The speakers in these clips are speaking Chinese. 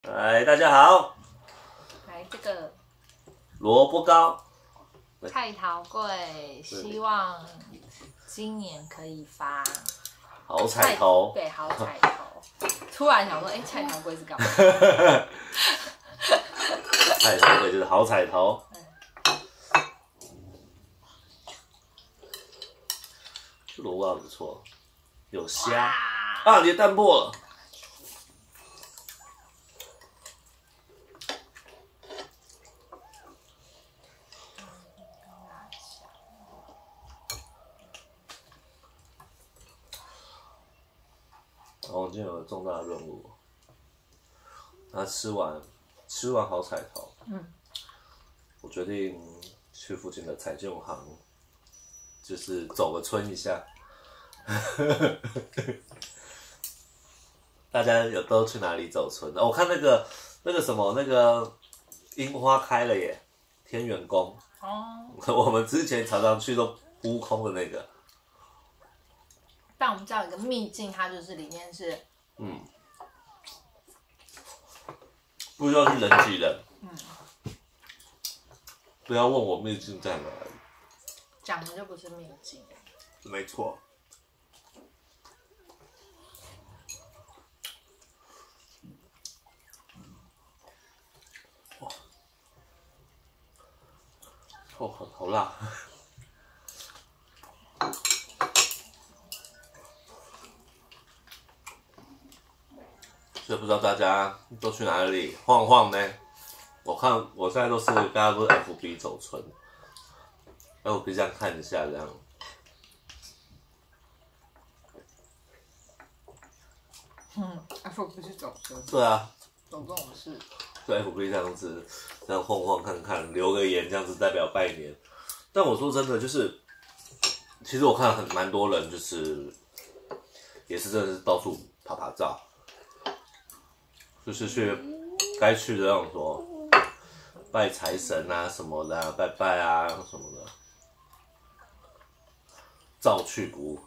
来，大家好， 来这个萝卜糕， 菜桃贵，希望今年可以发好彩头， 对，好彩头。突然想说，菜桃贵是干嘛？ 菜头对，就是好彩头。这萝卜糕不错，有虾啊，你的蛋破了。我今天有个重大的任务，那吃完好彩头，我决定去附近的彩券行，就是走个村一下。大家都去哪里走村？我看那个什么那个樱花开了耶，天元宫。 哦， 我们之前常常去都扑空的那个。 但我们知道有一个秘境，它就是里面是不知道是人挤人。不要问我秘境在哪里。 讲的就不是秘境。 没错。哇，好辣。所以不知道大家都去哪里晃晃呢？我看我现在大家都是 FB 走村，FB 这样看一下这样。 FB 是走村， 对啊， 走这种事。 对 FB 这样子，这样晃晃看看，留个言这样子代表拜年。但我说真的，就是其实我看蛮多人就是也是真的是到处拍拍照，就是去该去的那种什么拜财神啊什么的、啊，拜拜啊什么的，照去不误。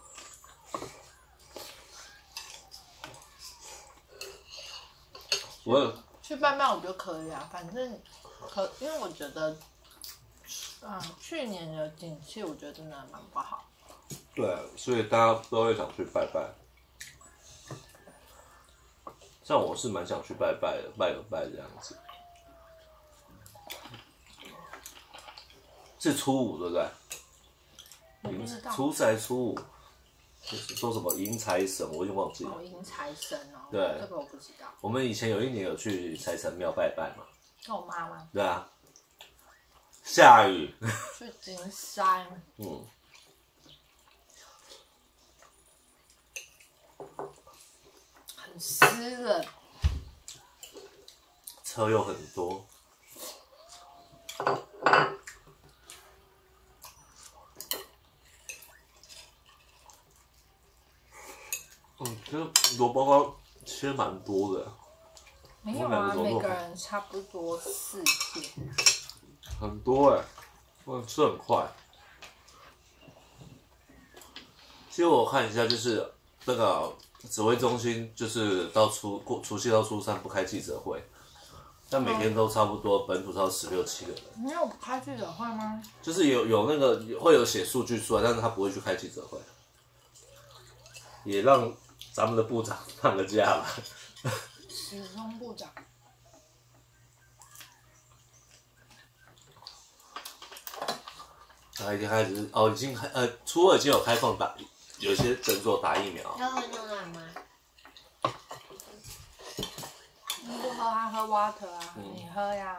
去拜拜我觉得可以啊，反正因为我觉得，去年的景气我觉得真的蛮不好。 对，所以大家都会想去拜拜。像我是蛮想去拜拜的，拜个拜这样子。是初五对不对？ 我不知道。 初四还是初五？就是说什么迎财神，我已经忘记了。 哦，迎财神哦。 对， 这个我不知道。 我们以前有一年有去财神庙拜拜嘛。 跟我妈妈。 对啊。下雨。 去金山。很湿冷。 车又很多。这萝卜糕切蛮多的。 没有啊，每个人差不多4片。 很多吃很快。其实我看一下，就是那个指挥中心，就是到除夕到初三不开记者会，但每天都差不多本土超16、17个人。 没有不开记者会吗？ 就是有那个会有写数据出来，但是他不会去开记者会，也让咱们的部长放个假吧。 时钟部长。 已经开始初二已经有开放有一些诊所打疫苗。 要喝牛奶吗？ 你不喝啊，喝 water 啊，你喝呀。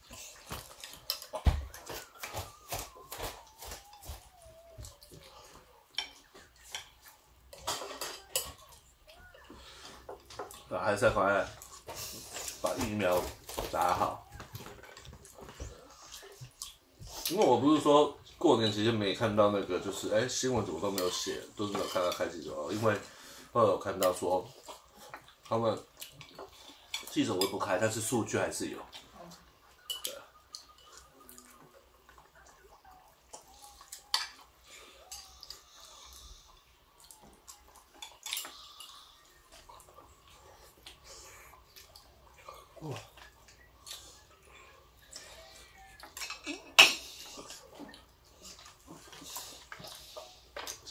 还是要赶快把疫苗打好，因为我不是说过年期间没看到那个，就是新闻怎么都没有写，都是没有看到开记者会，因为后来有看到说他们记者会不开，但是数据还是有。对。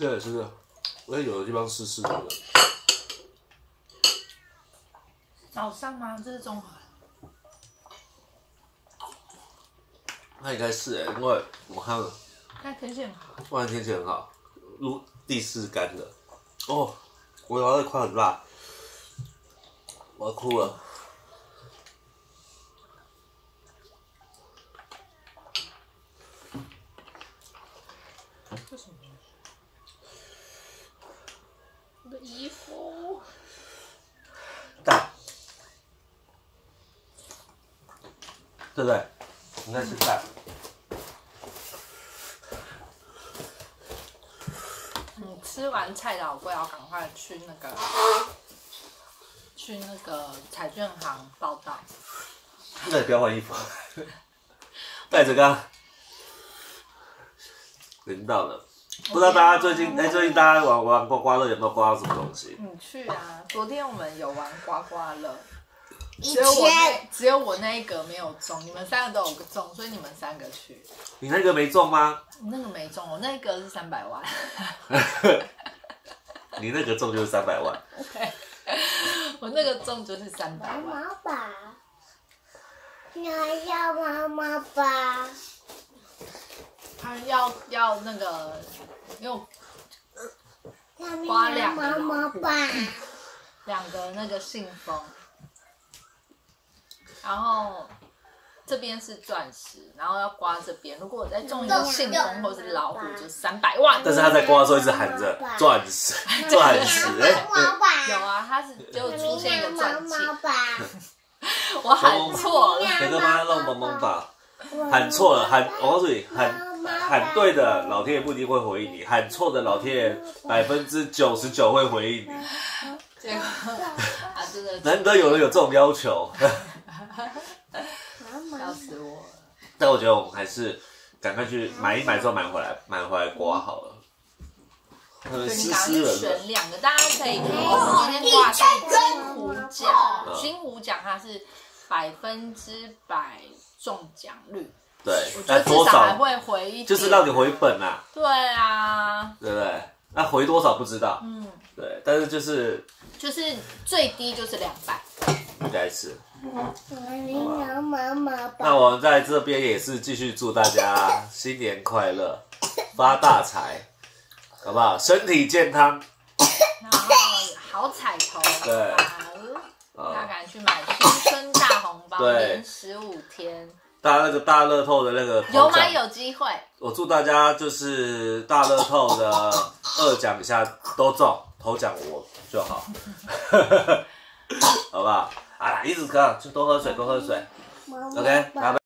这也是，我也有的地方湿湿的。 早上吗？这是中午。 那应该是哎，因为我看那天气很好。 外面天气很好，地是干的。哦，我咬那块很辣，我要哭了。 为什么？我的衣服。 蛋，对不对？应该是蛋。 吃完菜的好贵，要赶快去那个彩券行报到。 那你不要换衣服，带着刚领到了。不知道大家最近大家玩刮刮乐有没有刮到什么东西？ 你去啊！昨天我们有玩刮刮乐， 以只有我那一格没有中，你们三个都有中，所以你们三个去。 你那个没中吗？ 你那个没中，我那个是300万。 你那个中就是300万。 对，我那个中就是300万。 妈妈吧，你还要妈妈吧？ 他要那个用刮两个妈妈吧， 两个那个信封，然后这边是钻石，然后要刮这边。如果我再中一个信封或是老虎，就300万。 但是他在刮的时候一直喊着钻石，钻石， 有啊，他是就出现一个钻戒， 妈妈吧， 我喊错了。 哥哥帮他弄萌萌吧，喊错了，我告诉你，喊对的老天爷不一定会回应你，喊错的老天爷99%会回应你。 结果他真的难得有人有这种要求， 笑死我了。 但我觉得我们还是赶快去买一买之后买回来刮好了。 对，你湿赶快去湿的。 选两个，大家可以。我们今天挂的是金虎奖，金虎奖它是100%中奖率。 对， 我觉得至少还会回一点， 就是让你回本啊。 对啊， 对不对？那回多少不知道。对，但是就是最低就是200， 应该是。 妈妈吧。 那我们在这边也是继续祝大家新年快乐，发大财，好不好？身体健康， 然后好彩头， 对大家赶紧去买新春大红包， 对连15天， 大家那个大乐透的那个头有买奖， 有机会。 我祝大家就是大乐透的2奖以下都中，头奖我就好，好不好？啊，一直喝，就多喝水，多喝水。OK，拜拜。